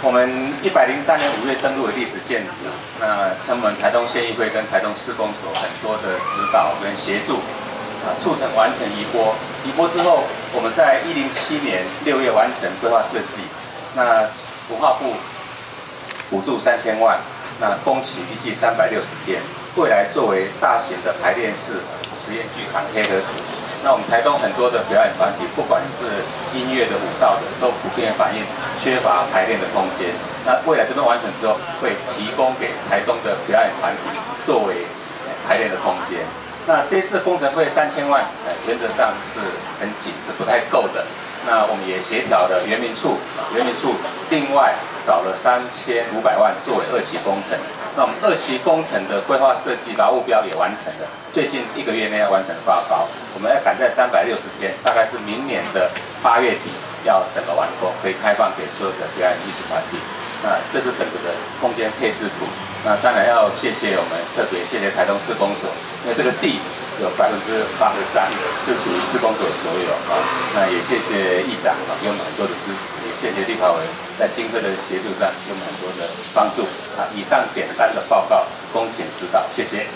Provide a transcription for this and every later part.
我们103年5月登陆的历史建筑，那承我们台东县议会跟台东市公所很多的指导跟协助，促成完成移拨。移拨之后，我们在107年6月完成规划设计，那文化部补助3000万，那工期预计360天，未来作为大型的排练室、实验剧场黑盒组。那我们台东很多的表演团体，不管是音乐的、舞蹈的，都普遍反映缺乏排练的空间。那未来这边完成之后，会提供给台东的表演团体作为排练的空间。那这次工程费3000万，原则上是很紧，是不太够的。那我们也协调了原民处，另外找了3500万作为2期工程。那我们2期工程的规划设计劳务标也完成了，最近1个月内要完成发包，我们要赶在360天，大概是明年的8月底要整个完工，可以开放给所有的表演艺术团体。那这是整个的空间配置图。那当然要谢谢我们，特别谢谢台东市公所，因为这个地有83%是属于市公所所有啊。那也谢谢议长给我们很多的支持，也谢谢立法委员在经费的协助上给我们很多的帮助啊。以上简单的报告，恭请指导，谢谢。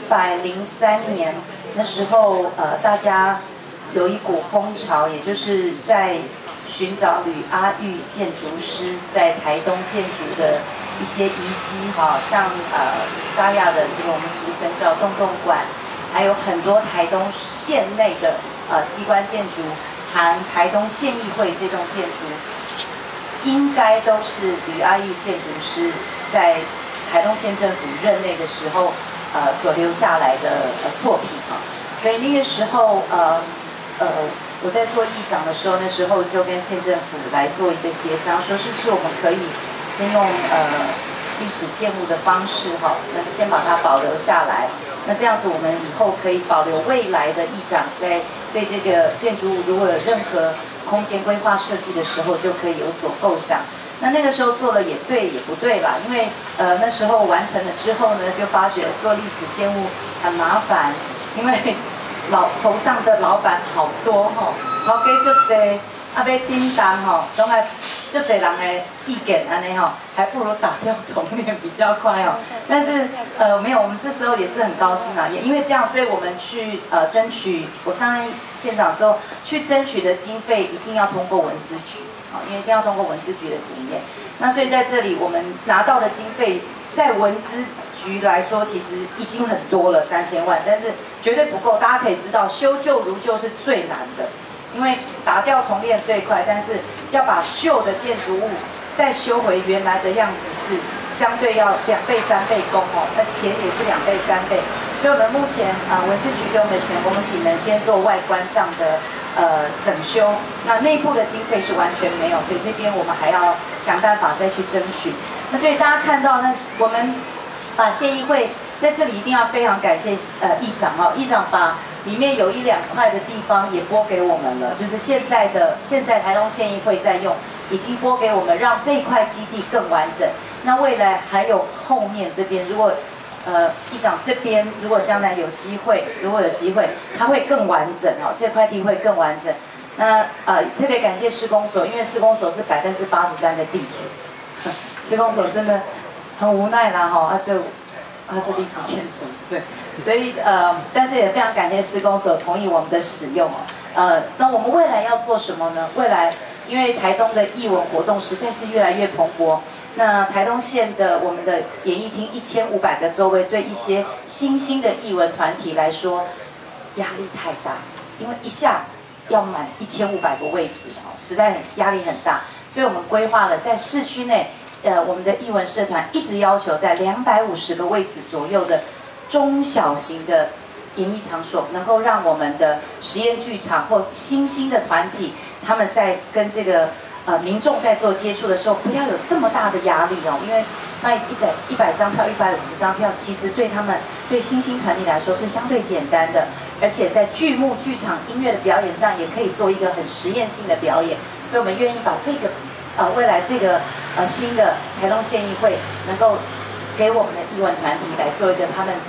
103年那时候，大家有一股风潮，也就是在寻找吕阿玉建筑师在台东建筑的一些遗迹，像大亚的这个我们俗称叫洞洞馆，还有很多台东县内的机关建筑，含台东县议会这栋建筑，应该都是吕阿玉建筑师在台东县政府任内的时候所留下来的作品哈。所以那个时候我在做议长的时候，那时候就跟县政府来做一个协商，说是不是我们可以先用历史建物的方式能先把它保留下来。那这样子，我们以后可以保留未来的议长在对这个建筑物如果有任何空间规划设计的时候，就可以有所构想。那个时候做了也对也不对啦，因为那时候完成了之后呢，就发觉做历史建物很麻烦，因为头上的老板好多头家足多，要订单拢爱足多人的意见安尼还不如打掉重练比较快但是没有，我们这时候也是很高兴也因为这样，所以我们去争取，我上任县长之后去争取的经费一定要通过文资局因为一定要通过文资局的检验。那所以在这里我们拿到的经费，在文资局来说，其实已经很多了3000万，但是绝对不够。大家可以知道，修旧如旧是最难的，因为打掉重练最快，但是要把旧的建筑物再修回原来的样子，是相对要2倍3倍工那钱也是2倍3倍。所以我们目前文资局给我们的钱，我们只能先做外观上的整修，那内部的经费是完全没有，所以这边我们还要想办法再去争取。那所以大家看到，那我们县议会在这里一定要非常感谢议长议长把里面有1、2块的地方也拨给我们了，就是现在台东县议会在用，已经拨给我们，让这一块基地更完整。那未来还有后面这边，如果议长这边如果将来有机会，它会更完整这块地会更完整。那特别感谢施工所，因为施工所是83%的地主，施工所真的很无奈啦它是历史建筑，对，所以但是也非常感谢施工所同意我们的使用那我们未来要做什么呢？未来因为台东的艺文活动实在是越来越蓬勃，那台东县的我们的演艺厅1500个座位，对一些新兴的艺文团体来说压力太大，因为一下要满1500个位置实在压力很大，所以我们规划了在市区内。我们的艺文社团一直要求在250个位置左右的中小型的演艺场所，能够让我们的实验剧场或新兴的团体，他们在跟这个民众在做接触的时候，不要有这么大的压力因为卖100张票、150张票，其实对新兴团体来说是相对简单的，而且在剧目、剧场、音乐的表演上也可以做一个很实验性的表演，所以我们愿意把这个。未来这个新的台东县议会能够给我们的艺文团体来做一个他们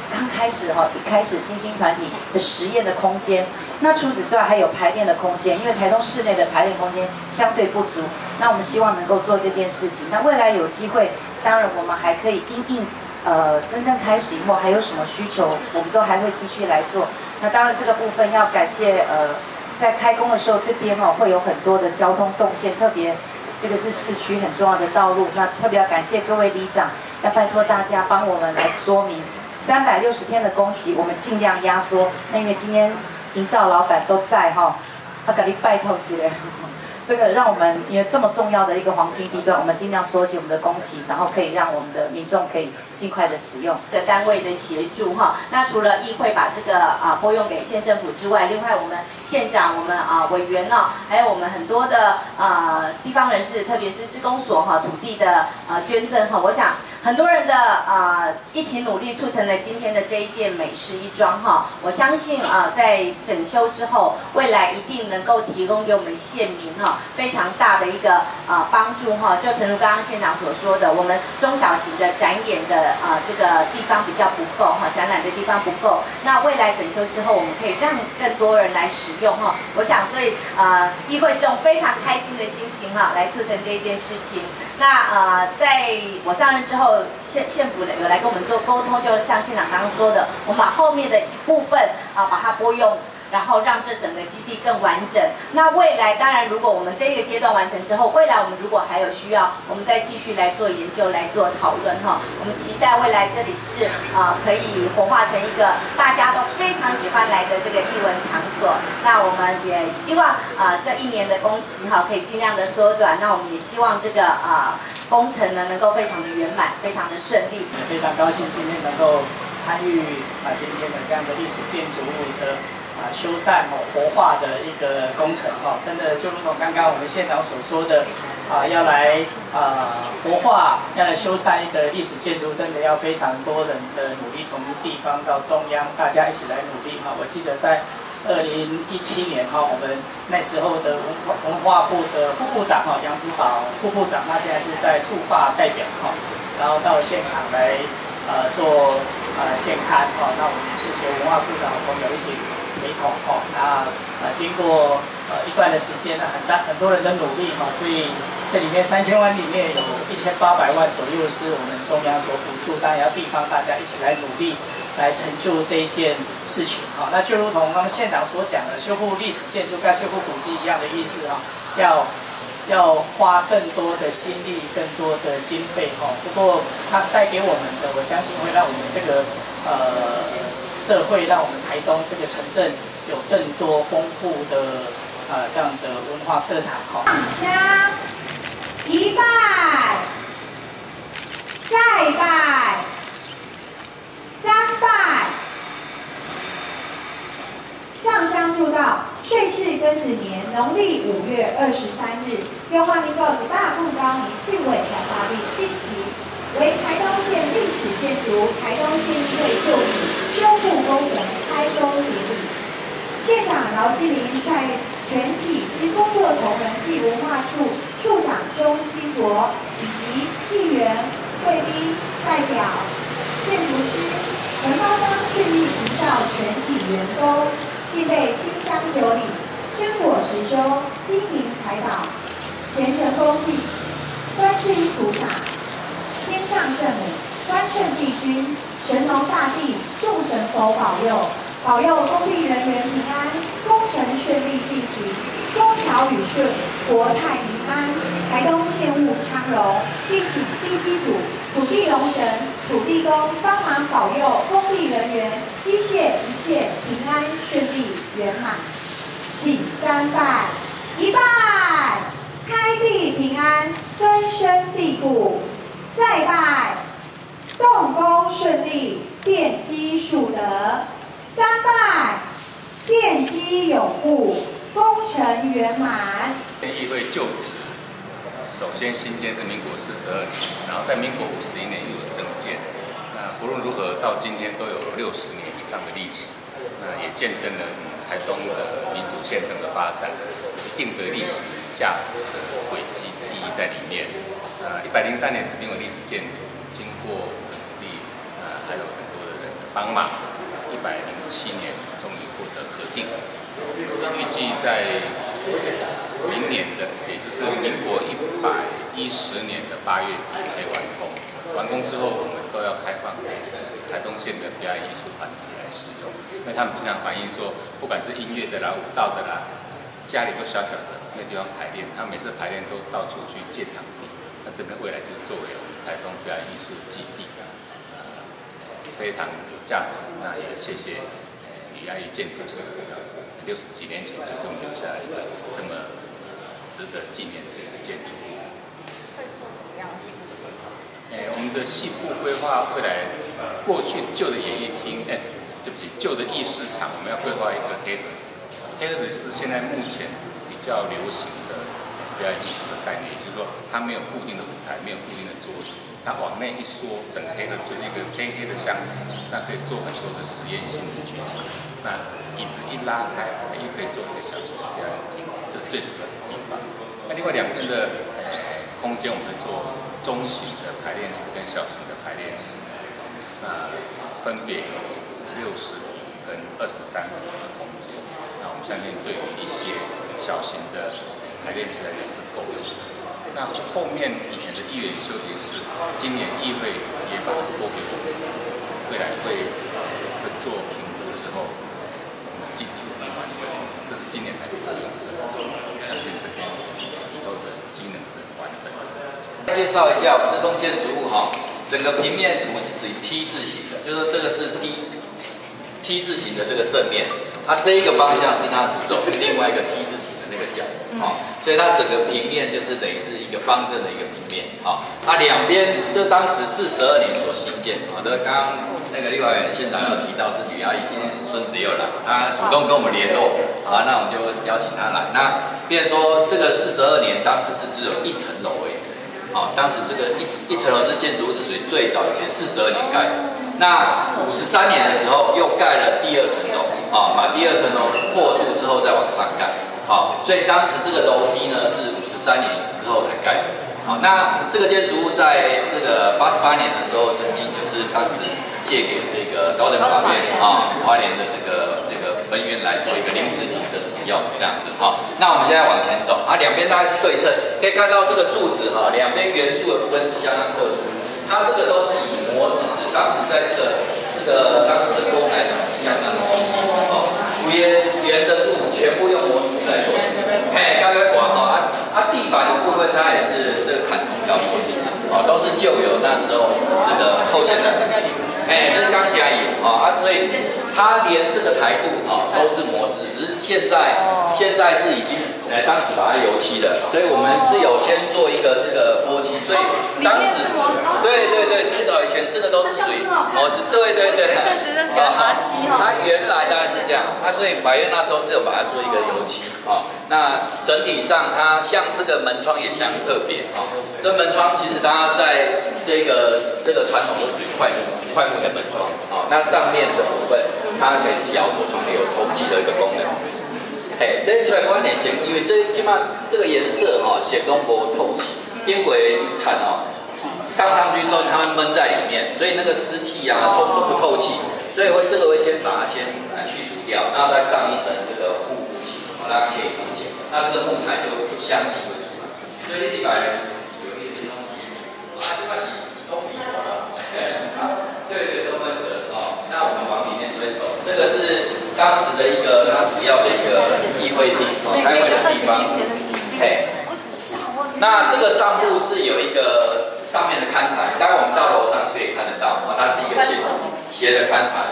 刚开始一开始新兴团体的实验的空间。那除此之外，还有排练的空间，因为台东市内的排练空间相对不足。那我们希望能够做这件事情。那未来有机会，当然我们还可以因应真正开始以后还有什么需求，我们都还会继续来做。那当然这个部分要感谢在开工的时候这边会有很多的交通动线，特别这个是市区很重要的道路。那特别要感谢各位里长，要拜托大家帮我们来说明360天的工期，我们尽量压缩。那因为今天营造老板都在给你拜托一下。这个让我们因为这么重要的一个黄金地段，我们尽量缩减我们的工期，然后可以让我们的民众可以尽快的使用的单位的协助那除了议会把这个拨用给县政府之外，另外我们县长、我们委员还有我们很多的地方人士，特别是施工所土地的捐赠我想很多人的一起努力，促成了今天的这一件美事一桩我相信在整修之后，未来一定能够提供给我们县民非常大的一个帮助就诚如刚刚县长所说的，我们中小型的展演的这个地方比较不够展览的地方不够。那未来整修之后，我们可以让更多人来使用我想，所以议会是用非常开心的心情来促成这一件事情。那在我上任之后，县府有来跟我们做沟通，就像县长刚刚说的，我们把后面的一部分把它拨用。然后让这整个基地更完整。那未来当然，如果我们这个阶段完成之后，未来我们如果还有需要，我们再继续来做研究、来做讨论我们期待未来这里是可以活化成一个大家都非常喜欢来的这个艺文场所。那我们也希望这1年的工期可以尽量的缩短。那我们也希望这个工程呢能够非常的圆满，非常的顺利。 非常高兴今天能够参与今天的这样的历史建筑物的。修缮活化的一个工程真的就如同刚刚我们县长所说的要来活化，要来修缮一个历史建筑，真的要非常多人的努力，从地方到中央，大家一起来努力我记得在2017年我们那时候的文化部的副部长杨之宝副部长，他现在是在驻法代表然后到现场来做现刊那我们也谢谢文化处的好朋友一起陪同那经过一段的时间很多人的努力所以这里面3000万里面有1800万左右是我们中央所补助，当然要地方大家一起来努力来成就这一件事情那就如同刚刚县长所讲的，修复历史建筑跟修复古迹一样的意思要花更多的心力、更多的经费不过它带给我们的，我相信会让我们这个社会，让我们台东这个城镇有更多丰富的这样的文化色彩上香一拜，再拜，3拜。上香祝祷，岁是庚子年农历5月23日，中华民国109年7月28日第期。为台东县历史建筑台东县议会旧址修复工程开工典礼，现场劳基林率全体之工作同仁暨文化处处长钟清国以及议员、贵宾、代表、建筑师、承包商全力营造全体员工，敬备清香酒礼，生果实修，金银财宝，虔诚恭敬，观世音菩萨。天上圣母、关圣帝君、神农大帝、众神佛保佑，保佑工地人员平安，工程顺利进行，风调雨顺，国泰民安，台东县务昌隆，并请地基主、土地龙神、土地公帮忙保佑工地人员机械一切平安顺利圆满。请3拜，一拜，开地平安，根深蒂固。再拜，动工顺利，奠基树德；3拜，奠基永固，工程圆满。 议会旧址，首先新建是民国42年，然后在民国51年又有增建。那不论如何，到今天都有60年以上的历史，那也见证了台东的民主宪政的发展，有一定的历史价值的轨迹的意义在里面。103年指定为历史建筑，经过我们的努力，还有很多的人的帮忙，107年终于获得核定，预计在明年的，也就是民国110年的8月底可以完工。完工之后，我们都要开放给台东县的表演艺术团体来使用，因为他们经常反映说，不管是音乐的啦、舞蹈的啦，家里都小小的，那地方排练，他每次排练都到处去借场地。那这边未来就是作为我们台东表演艺术基地，非常有价值。那也谢谢吕阿姨建筑师，60几年前就给我们留下来一个这么值得纪念的一个建筑物。 会做怎么样的细部规划？ 我们的细部规划会来，过去旧的演艺厅，对不起，旧的议事场，我们要规划一个黑盒子。黑盒子就是现在目前比较流行的表演艺术的概念，就是说它没有固定的舞台，没有固定的桌子，它往内一缩，整个黑盒就是一个黑黑的箱子，那可以做很多的实验性的剧情。那椅子一拉开，又可以做一个小型的表演厅，这是最主要的地方。那另外两边的空间，我们会做中型的排练室跟小型的排练室，那分别有60平跟23平的空间。那我们相信对于一些小型的排练室来讲是够用的。那后面以前的议员休息室，今年议会也把它拨给我们，未来会做评估之后，我们基地会完整，这是今年才够用的。相信这边以后的机能是完整的。 介绍一下我们这栋建筑物哈，整个平面图是属于 T 字形的，就是说这个是 T 字形的这个正面，它这一个方向是它主轴，是另外一个 T 字形的那个角，所以它整个平面就是等于是一个方正的一个平面，那两边就当时42年所兴建，好的，刚刚那个立法委员县长有提到是吕阿姨，今天孙子也有来，他主动跟我们联络，好，那我们就邀请他来，那变成说这个42年当时是只有1层楼而已。当时这个一层楼这建筑物是属于最早以前42年盖的，那53年的时候又盖了第2层楼，把第2层楼破住之后再往上盖，所以当时这个楼梯呢是53年之后才盖的，那这个建筑物在这个88年的时候，曾经就是当时借给这个高等法院花莲的这个分院来做一个临时体的使用，这样子那我们现在往前走，两边大概是对称，可以看到这个柱子两边圆柱的部分是相当特殊，它这个都是以磨石子，当时在这个当时的工来讲是相当的精细圆的柱子全部用磨石子来做，刚刚管地板的部分它也是这个砍筒要磨石子，都是旧有那时候这个后现代。这是钢夹椅所以它连这个台度都是磨石，只是现在是已经当时把它油漆的，所以我们是有先做一个这个泼漆，所以当时对，最早以前这个都是属于磨石，对，这只是喜欢麻漆它原来大概是这样，所以法院那时候是有把它做一个油漆那整体上它像这个门窗也相当特别这门窗其实它在这个传统都属于快木的门窗那上面的部分它可以是摇头窗，有透气的一个功能。这全观点显，因为起码这个颜色显东薄透气，边轨铲上去之后它会闷在里面，所以那个湿气透不透气，所以这个会先把它先去除掉，然后再上一层这个护肤漆，让它可以封起来，那这个木材就香气会出来。所以你摆有一点东西，这块是都比对，都闷着那我们往里面走，这个是当时的一个它主要的一个议会厅开会的地方。那这个上部是有一个上面的看台，待会我们到楼上可以看得到它是一个斜的看台。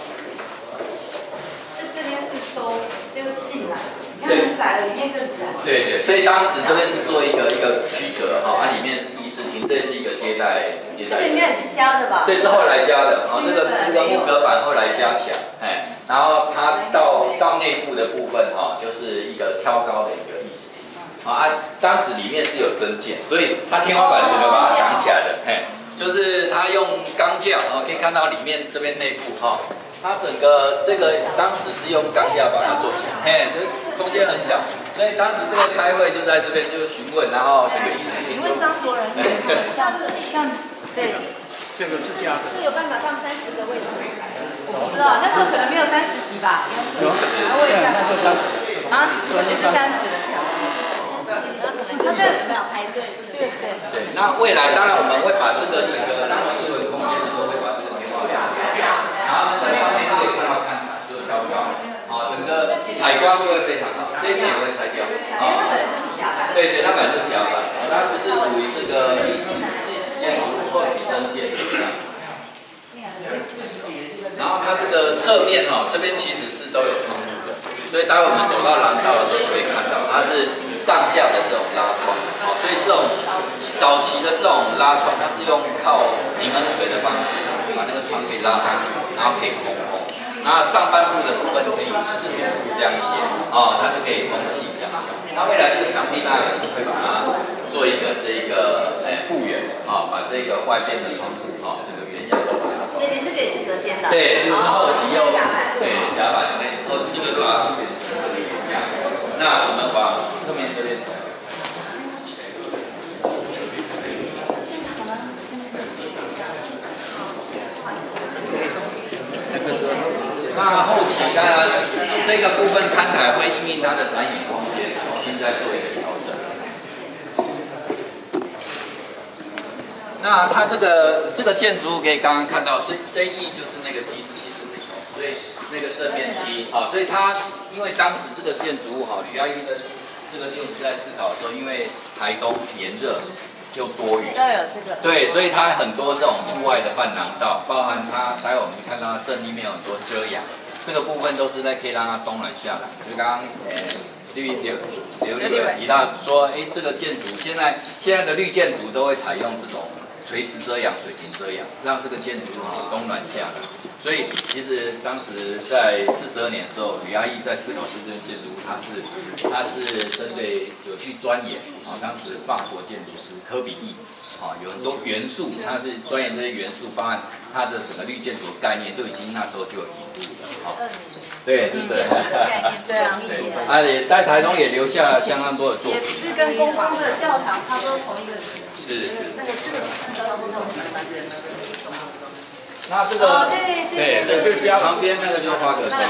这边是收就进来，你看很窄了，里面更窄。 对，所以当时这边是做一个区隔里面是议事厅，这是一个接待。 这个应该也是加的吧？ 对，是后来加的，这个木隔板后来加强，然后它到内部的部分就是一个挑高的一个议事厅，当时里面是有增建，所以它天花板整个把它挡起来的，就是它用钢架，可以看到里面这边内部它整个这个当时是用钢架把它做起来，这空间很小，所以当时这个开会就在这边就询问，然后这个议事厅就。 请问张主任，这样对， 这个是加的， 是有办法放30个位置。 我不知道，那时候可能没有30席吧。有。我问一下。啊，就是30了。他这没有排队，对。 对，那未来当然我们会把这个整个当然作为空间的时候会把这个天花板拆掉，然后那个上面就可以看到看台，就是挑高，整个采光就会非常好，这边也会拆掉，对，它本来就是甲板，它不是属于这个历史建筑或取增建的这样子。然后它这个侧面这边其实是都有窗户的，所以待会我们走到廊道的时候就可以看到，它是上下的这种拉窗，所以这种早期的这种拉窗，它是用靠平衡锤的方式把那个窗可以拉上去，然后可以通风。那上半部的部分可以45度这样斜，它就可以通气这样。那未来这个墙壁当然会把它做一个这个复原，把这个外边的窗户这个原样。 所以这个也是隔间的。 对，就是后期又对甲板后期就把它复原成这个原样。那我们往侧面这边走。那后期当然这个部分看台会因应它的展演空间，重新再做一个调整。那它这个建筑物可以刚刚看到，J1就是那个 T 字形的，所以那个正面梯，所以它因为当时这个建筑物吕耀一的这个建筑师在思考的时候，因为台东炎热又多雨， 要有这个对，所以它很多这种户外的伴廊道，包含它待会我们看到它正立面有很多遮阳，这个部分都是可以让它冬暖下来。就刚刚刘立伟提到说，这个建筑现在的绿建筑都会采用这种垂直遮阳、水平遮阳，让这个建筑冬暖下来。所以其实当时在42年的时候，吕阿义在思考这件建筑物，他是针对有去钻研当时法国建筑师科比意有很多元素，他是钻研这些元素，包含他的整个绿建筑的概念都已经那时候就有引入了对，是不是？ 对啊， 也在台东也留下了相当多的作品， 也是跟东方的教堂差不多同一个时期。 是。 那个这个差不多。 那这个对，旁边那个就是花格洞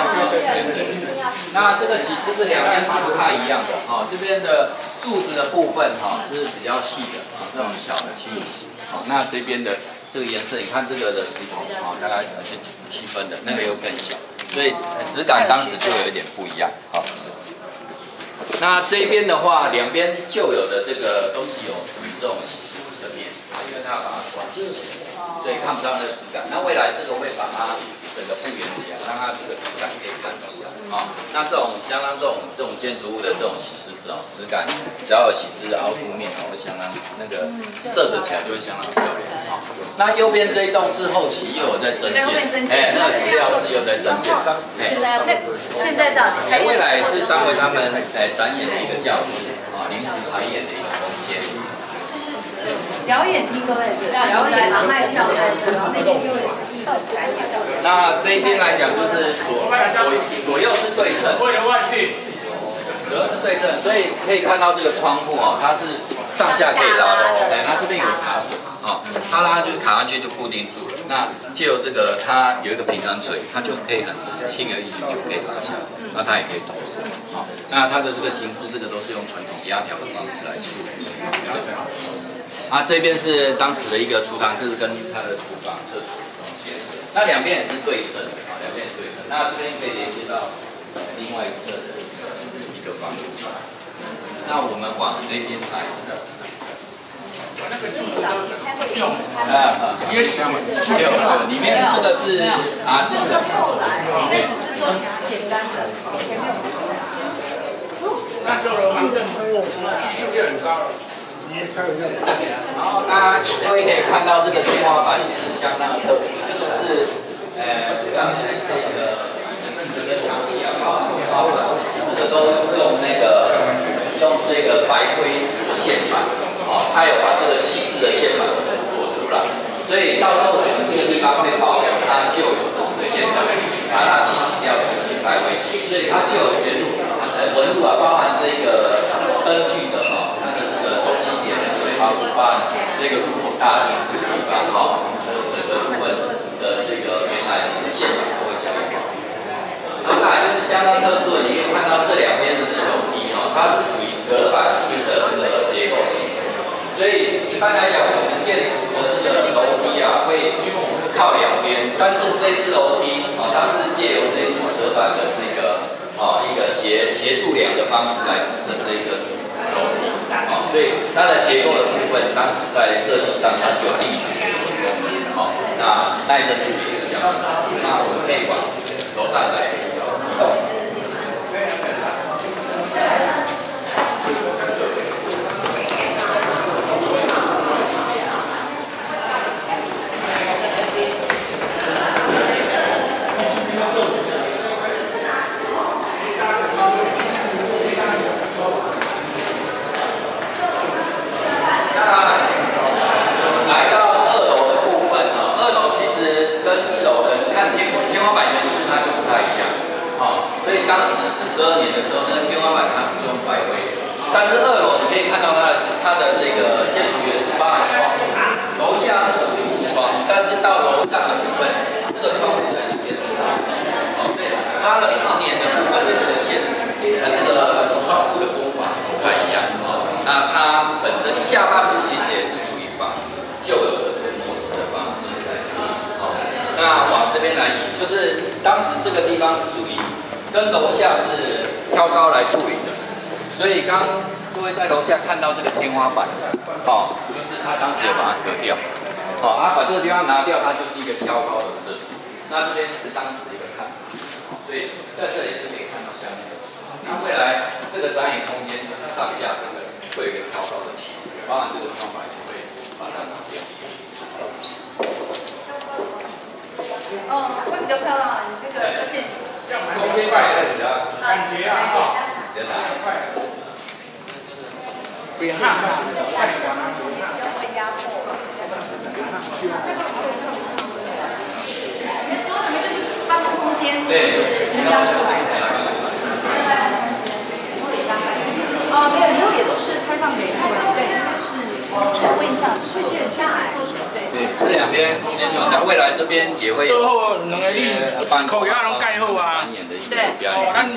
那这个起司这两边是不太一样的这边的柱子的部分就是比较细的这种小的7米型那这边的这个颜色，你看这个的石头大概是7分的，那个又更小，所以质感当时就有一点不一样那这边的话，两边旧有的这个都是有属于这种起司的面，因为它要把它刷起来。所以看不到那个质感。那未来这个会把它整个复原起来，让它这个质感可以看出来那这种相当这种建筑物的这种洗石子质感，只要有洗石凹凸面会相当那个色泽起来就会相当漂亮那右边这一栋是后期又有在增建，那个资料室又在增建。 现在是未来是当为他们展演的一个教室临时排演的一个空间。 表演厅都在这里，然后拿卖票在这里，然后那边又是艺术展演。 那这一边来讲就是左右是对称，左右是对称，所以可以看到这个窗户它是上下可以拉的，它这边有卡榫它拉就卡上去就固定住了。那借由这个它有一个平衡锤，它就可以很轻而易举就可以拉下来，那它也可以投入那它的这个形式，这个都是用传统压条的方式来处理。这边是当时的一个储藏室跟它的厨房、厕所中间，那两边也是对称两边也对称。那这边可以连接到另外一侧的一个房屋。那我们往这边来。里面这个是RC的。 后来，那只是说简单的，前面有。 那这个反正技术也很高了。 然后大家各位可以看到这个天花板是相当的特别，这个是当时这个整个墙壁包含这个都用这个白灰线板它有把这个细致的线板做出来，所以到时候我们这个地方会保留它旧有的线板，把它清洗掉，重新白灰漆，所以它就有原路纹路包含这个灯具的它的这个中心点的水花湖畔这个入口大的这个地方整个部分的这个原来是线板相当特殊的，你可以看到这两边的这楼梯哈，它是属于折板式的这个结构形成。所以一般来讲，我们建筑的这个楼梯啊，会靠两边，但是这支楼梯它是借由这一支折板的这个一个协助梁的方式来支撑这个楼梯所以它的结构的部分，当时在设计上它就有另取的功能那耐震度也是相当高。那我们可以往楼上来移动。当时42年的时候，那个天花板它是用白灰，但是2楼你可以看到它的这个建筑元素包含窗，楼下是属于木窗，但是到楼上的部分，这个窗户在里面所以差了4年的部分的这个线，这个窗户的工法不太一样那它本身下半部其实也是属于仿旧有的这个模式的方式来处理那往这边来移，就是当时这个地方是属于。跟楼下是挑高来处理的，所以刚各位在楼下看到这个天花板，就是他当时有把它割掉，把这个地方拿掉，它就是一个挑高的设计。那这边是当时的一个看法，所以在这里就可以看到下面。那未来这个展演空间就是上下这个会有一个挑高的起势，当然这个方法也会把它拿掉。 会比较漂亮你这个而且。 空间快一点感觉不要怕， 会压迫。你的桌子里面就是办公空间，增加出来的。没有，以后也都是开放给客人，对，是问一下，是大。 对，这两边空间就很大，未来这边也会有一些办公展演的一个表演。